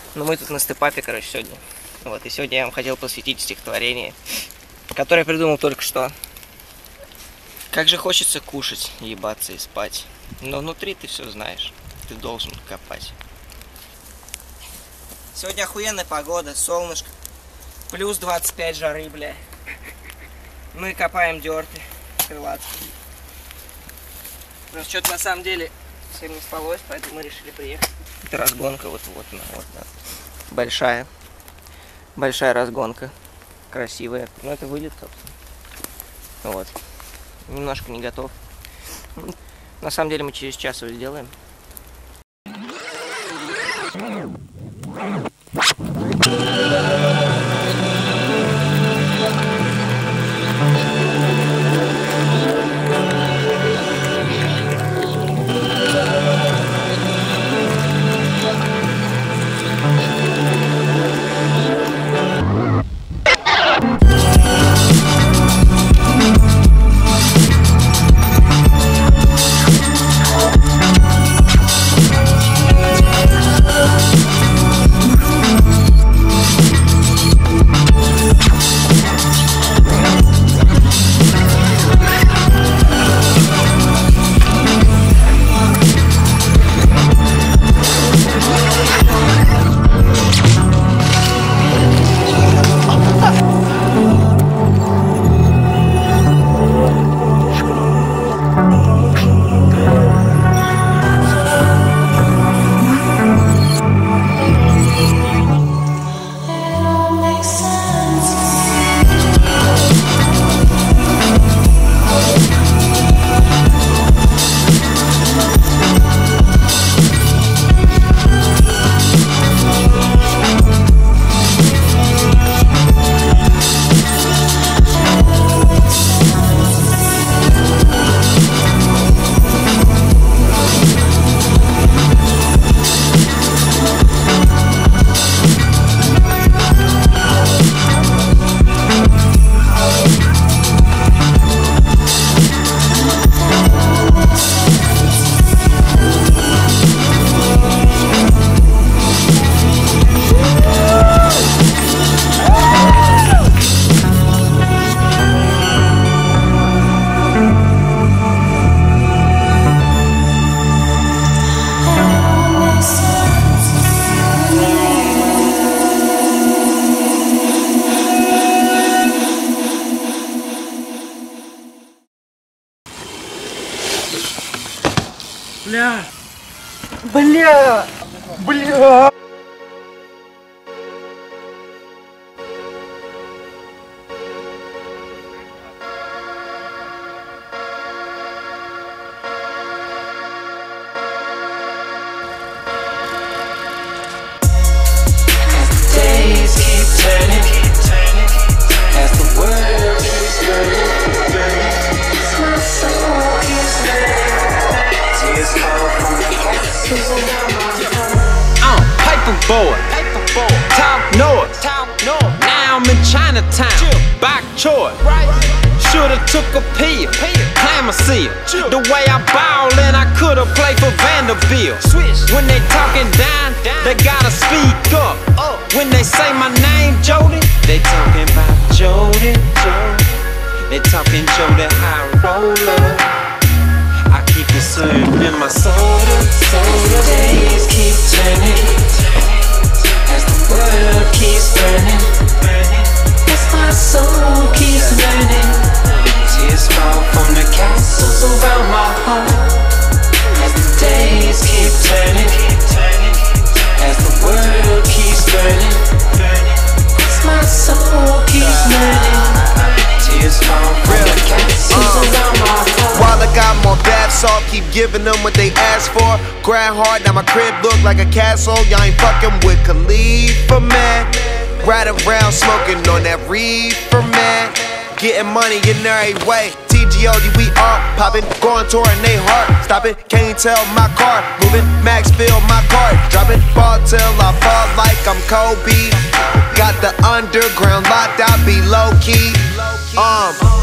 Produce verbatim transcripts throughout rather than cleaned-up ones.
Но мы тут на степапе, короче, сегодня. Вот, и сегодня я вам хотел посвятить стихотворение, которое я придумал только что. Как же хочется кушать, ебаться и спать. Но внутри ты все знаешь, ты должен копать. Сегодня охуенная погода, солнышко. Плюс двадцать пять жары, бля. Мы копаем дёрты крылатские. Но что-то на самом деле всем не спалось, поэтому мы решили приехать. Это разгонка, вот, вот, вот, вот, да. Большая. Большая разгонка. Красивая. Ну, это вылет, собственно. Вот. Немножко не готов. На самом деле мы через час его сделаем. Бля! Бля! Бля! I'm Paperboy, top north. Now I'm in Chinatown, bok choy. Shoulda took a pill, Clamacea. The way I ball and I coulda played for Vanderbilt. When they talking down, they gotta speak up. When they say my name, Jody, they talking about Jody. They talking Jody High Roller. I keep it served in my soda, soda. Days keep turning as the world keeps burning, as my soul keeps learning. Tears fall from the castles around my heart as the days keep turning, as the world keeps burning, as my soul keeps learning. Tears fall from the castles around my heart. While I got more bath salt, keep giving them what they ask for. Grind hard, now my crib look like a castle. Y'all ain't fucking with Khalifa, man. Ride around smoking on that reefer, man. Getting money in every way. T G O D, we all popping, going touring they heart. Stopping, can't tell my car. Moving, max fill my card. Dropping ball till I fall like I'm Kobe. Got the underground locked out, be low key. Um.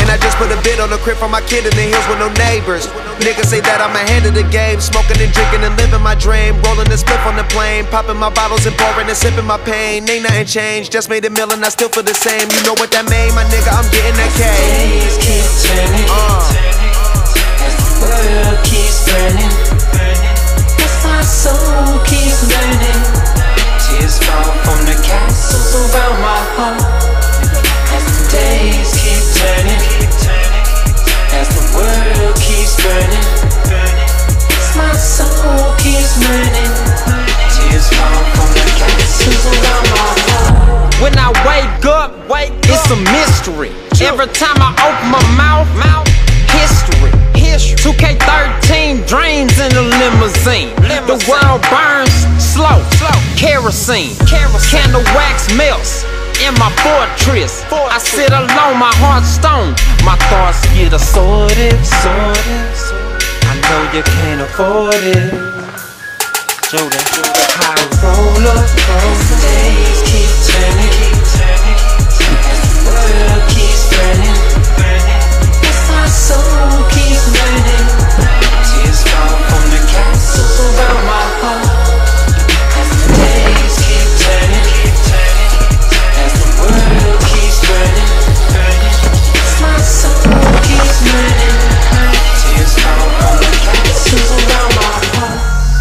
And I just put a bid on the crib for my kid in the hills with no neighbors. Niggas say that I'm ahead of the game, smoking and drinking and living my dream. Rolling the spliff on the plane, popping my bottles and pouring and sipping my pain. Ain't nothing changed, just made a meal and I still feel the same. You know what that mean, my nigga, I'm getting that cash. Days keep turning, uh. as the world keeps burning, as my soul keeps learning. Tears fall from the castles around my heart, as the days keep turning, as the world keeps burning, as my soul keeps learning. Tears fall from the castles around my heart. When I wake up, wake it's a mystery. Every time I open my mouth, mouth history. two K thirteen dreams in a limousine. The world burns slow, kerosene. Candle wax melts in my fortress. I sit alone, my heart stone. My thoughts get assorted. I know you can't afford it. Jordan, I roll up, roll the days keep turning, as the world keeps burning, as my soul keeps learning. Tears fall from the castles around my heart, as the days keep turning, as the world keeps burning, as my soul keeps learning. Tears fall from the castles around my heart.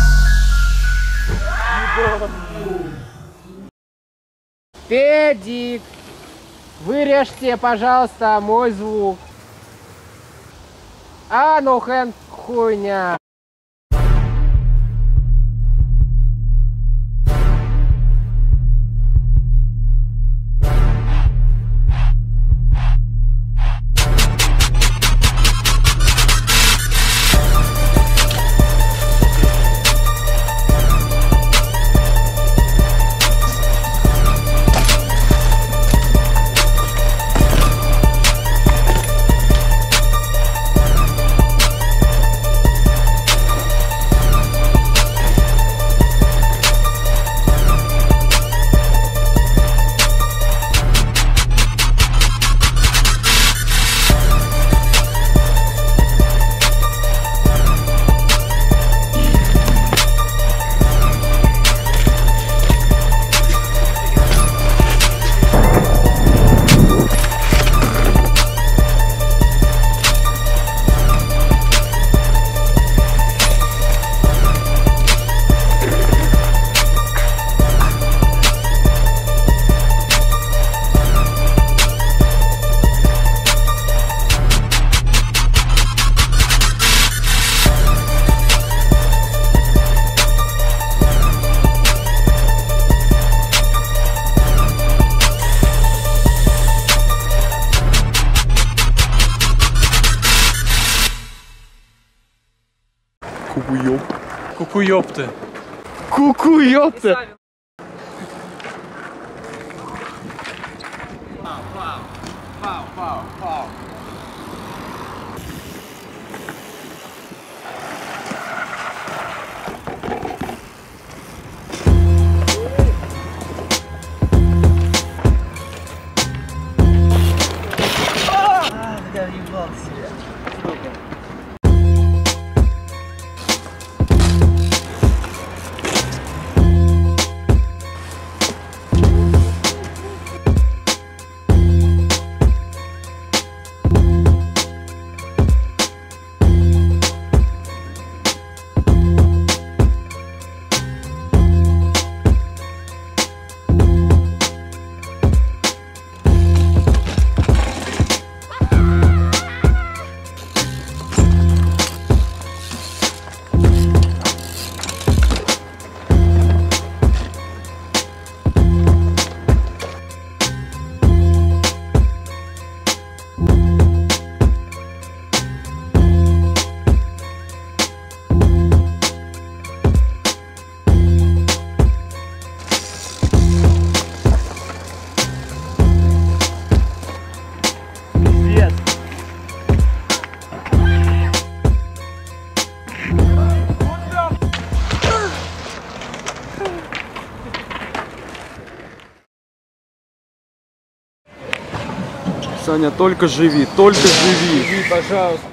Педик, вырежьте, пожалуйста, мой звук. А, ну хэн, хуйня. Кукуёб. Кукуёб-то. Кукуёпта. Саня, только живи, только живи. Живи, пожалуйста.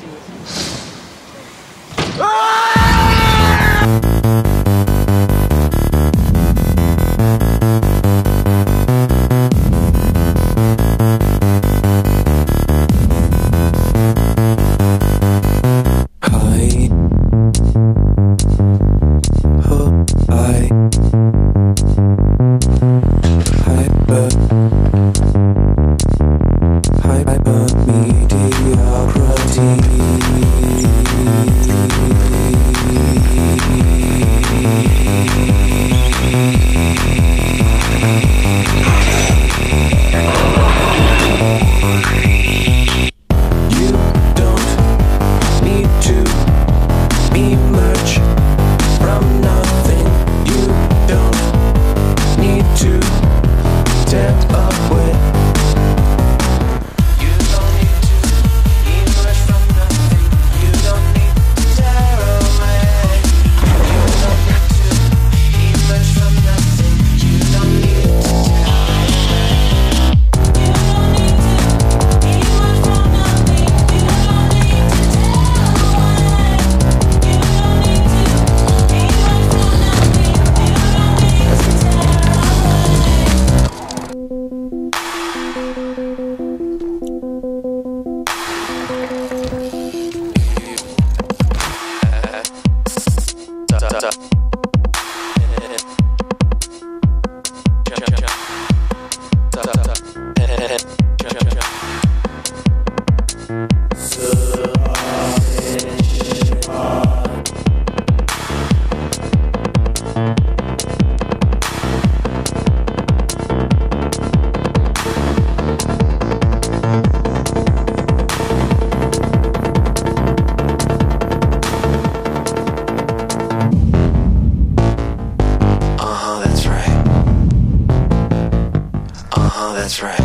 That's right.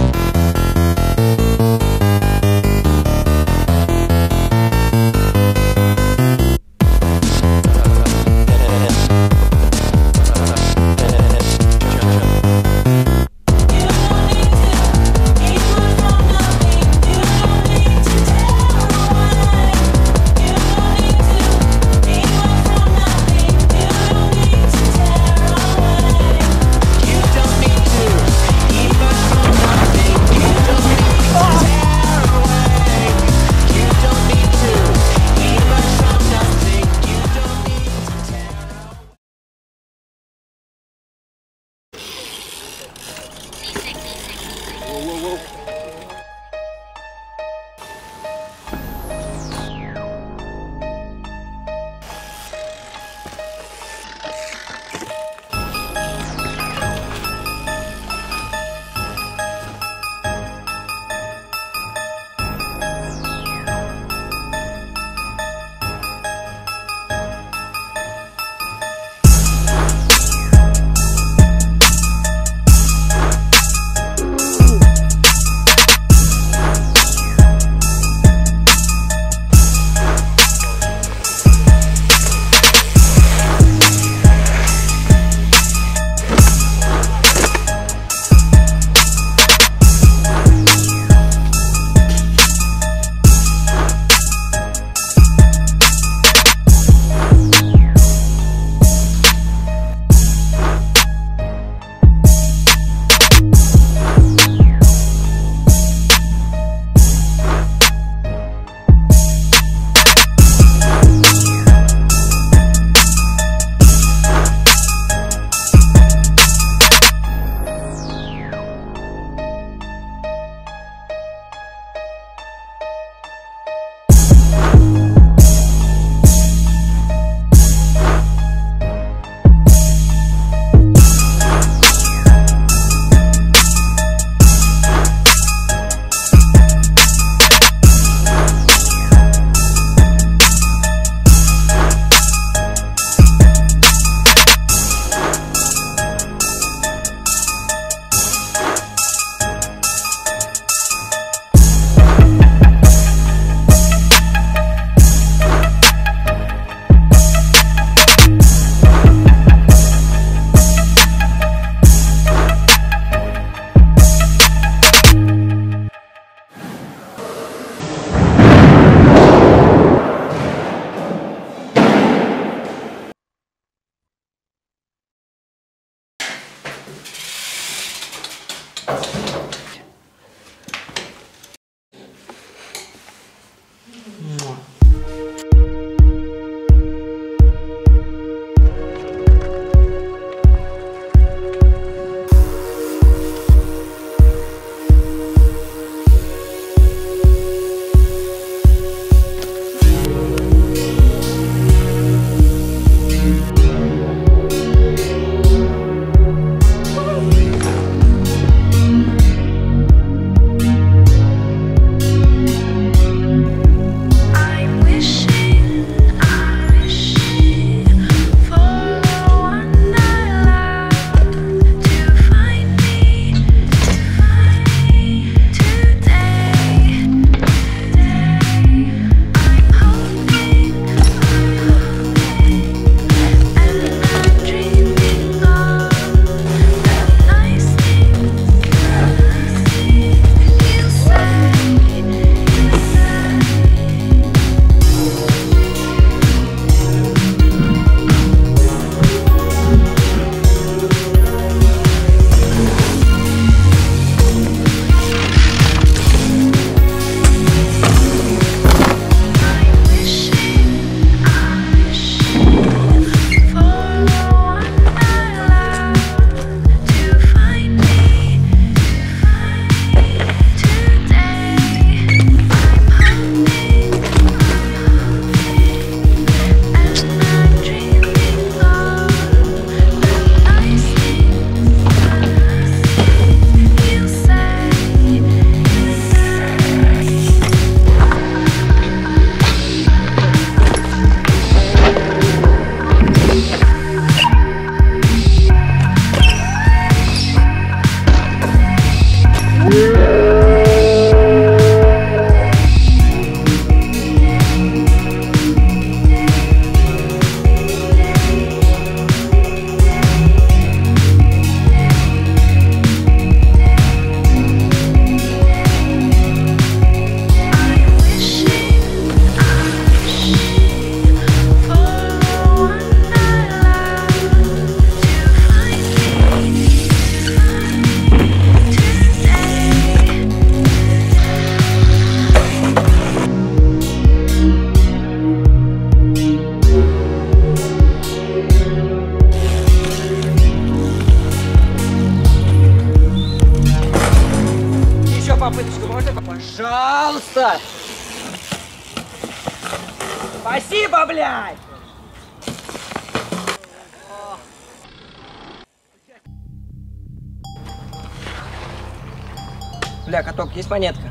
You don't need to, even from nothing. Попыточку можно? Пожалуйста! Спасибо, блядь! Бля, каток, есть монетка?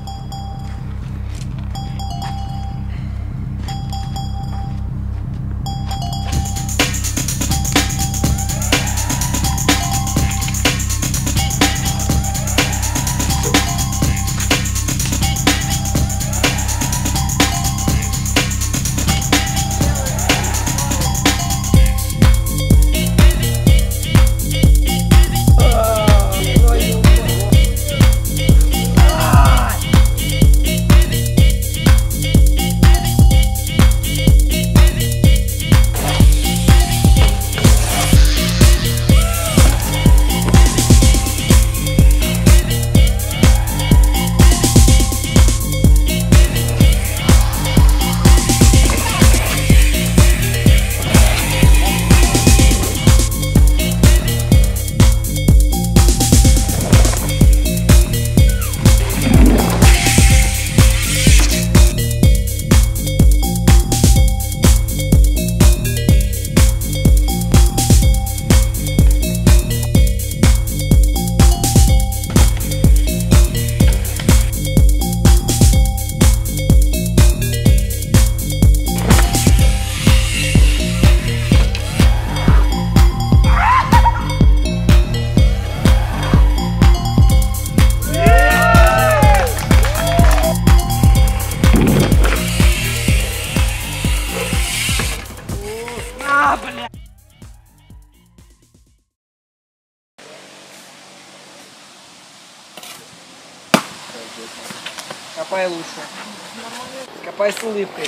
Копай лучше. Копай с улыбкой.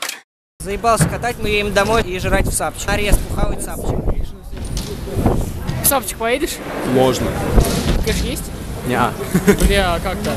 Заебался катать, мы едем домой и жрать в сапчик. Арест, пухавый сапчик. Сапчик поедешь? Можно. Кэш есть? Неа. Бля, как так?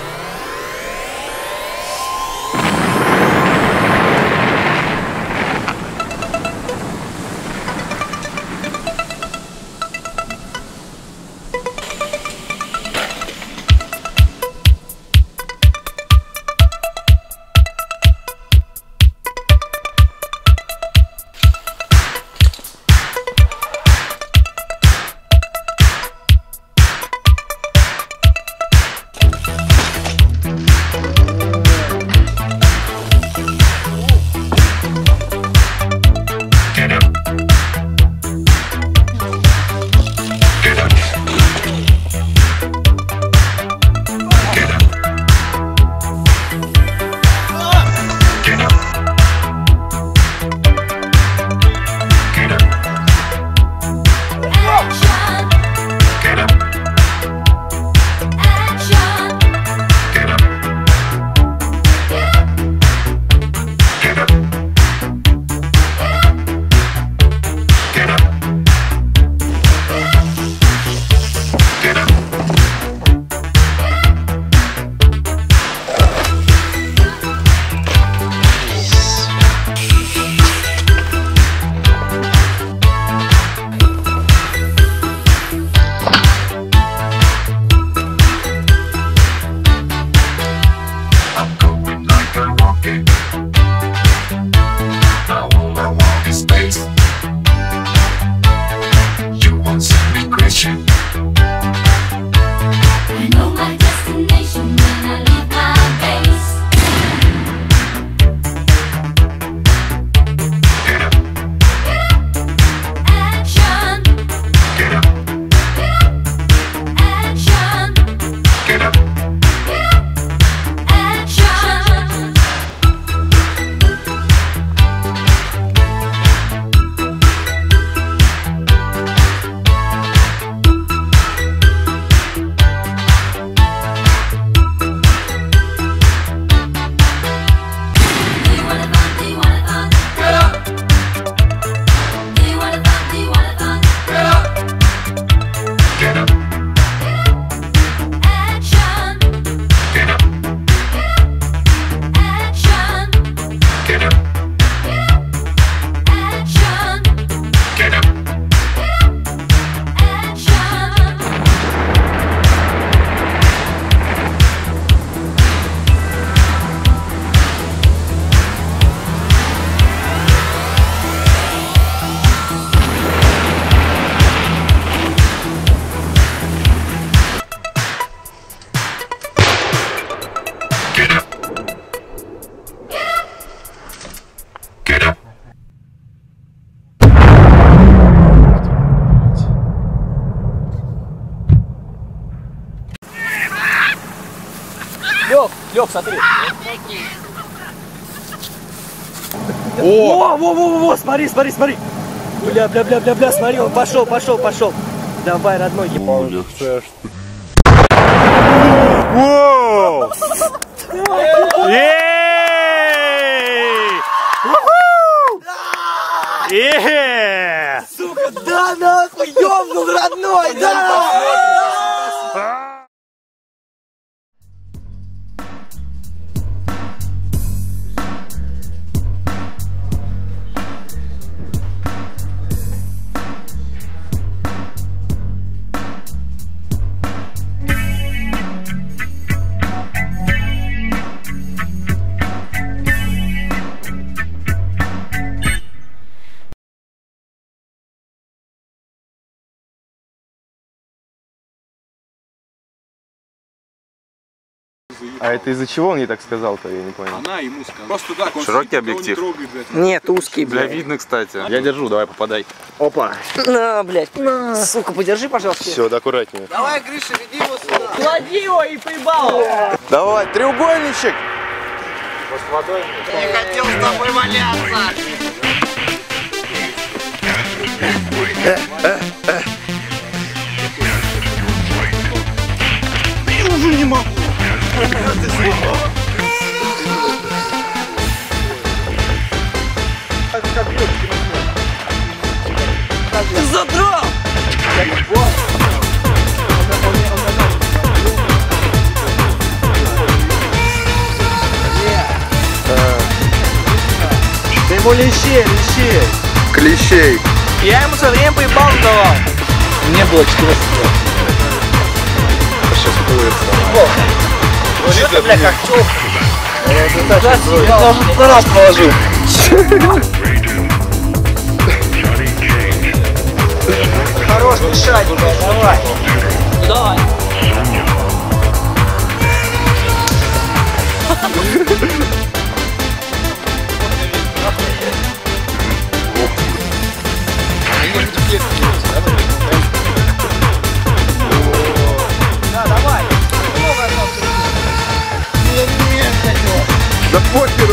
Лёх, Лёх, смотри. О! Во, во, во, во, смотри, смотри, смотри. Бля, бля, бля, бля, бля, смотри, он пошел, пошел, пошел. Давай, родной. Воу! Ей! Сука, да нахуй, ёбнул, родной, да! А это из-за чего он ей так сказал-то, я не понял. Она ему сказала. Просто так, он Широкий сидит, объектив. никого не трогает, блядь. Нет, узкий, Бля, блядь. видно, кстати. Я держу, давай попадай. Опа. На, блядь. На. Сука, подержи, пожалуйста. Все, да аккуратнее. Давай, Гриша, веди его сюда. Клади его и поебал. Давай, треугольничек. Я не хотел с тобой валяться. Я уже не могу. Ты задрал! ему лещей, лещей. Клещей. Я ему со временем поебал давал. Мне было четырнадцать лет. Сейчас было. Что ты, бля, как чё? Я уже сто раз положил. Хорош мешать, бля, давай. Давай. Да, давай. Да похеру.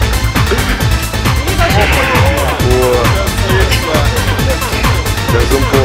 О. Даже